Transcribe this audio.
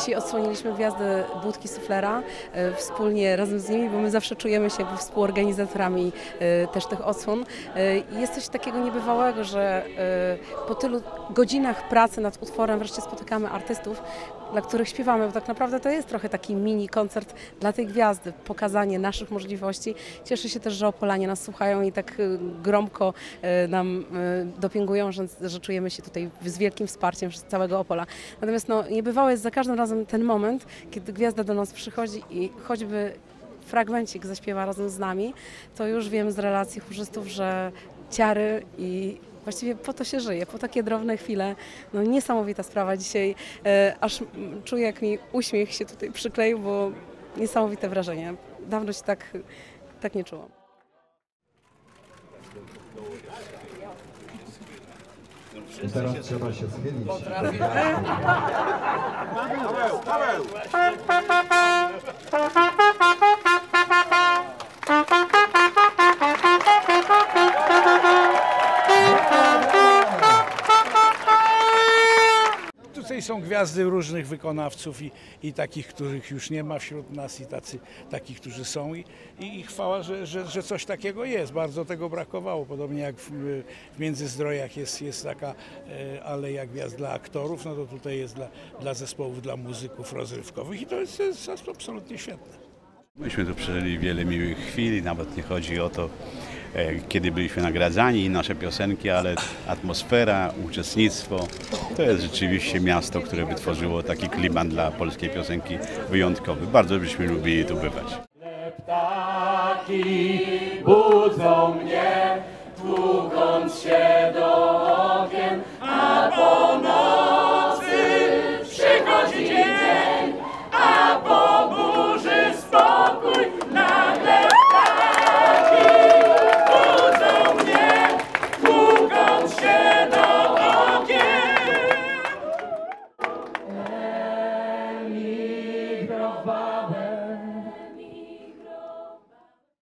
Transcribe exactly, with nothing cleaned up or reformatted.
Dzisiaj odsłoniliśmy gwiazdy Budki Suflera wspólnie razem z nimi, bo my zawsze czujemy się jakby współorganizatorami też tych odsłon. I jest coś takiego niebywałego, że po tylu godzinach pracy nad utworem wreszcie spotykamy artystów, dla których śpiewamy, bo tak naprawdę to jest trochę taki mini koncert dla tej gwiazdy, pokazanie naszych możliwości. Cieszę się też, że Opolanie nas słuchają i tak gromko nam dopingują, że, że czujemy się tutaj z wielkim wsparciem całego Opola. Natomiast no, niebywałe jest za każdym razem ten moment, kiedy gwiazda do nas przychodzi i choćby fragmencik zaśpiewa razem z nami, to już wiem z relacji chórzystów, że ciary i właściwie po to się żyje, po takie drobne chwile. No niesamowita sprawa dzisiaj. E, aż czuję, jak mi uśmiech się tutaj przykleił, bo niesamowite wrażenie. Dawno się tak, tak nie czułam. I teraz trzeba się schylić. Paweł, Paweł! Tutaj są gwiazdy różnych wykonawców i, i takich, których już nie ma wśród nas i tacy, takich, którzy są i, i chwała, że, że, że coś takiego jest. Bardzo tego brakowało, podobnie jak w, w Międzyzdrojach jest, jest taka e, aleja gwiazd dla aktorów, no to tutaj jest dla, dla zespołów, dla muzyków rozrywkowych i to jest, jest, jest absolutnie świetne. Myśmy tu przeżyli wiele miłych chwil i nawet nie chodzi o to, kiedy byliśmy nagradzani i nasze piosenki, ale atmosfera, uczestnictwo, to jest rzeczywiście miasto, które wytworzyło taki klimat dla polskiej piosenki wyjątkowy. Bardzo byśmy lubili tu bywać. Ptaki budzą mnie, tłukąc się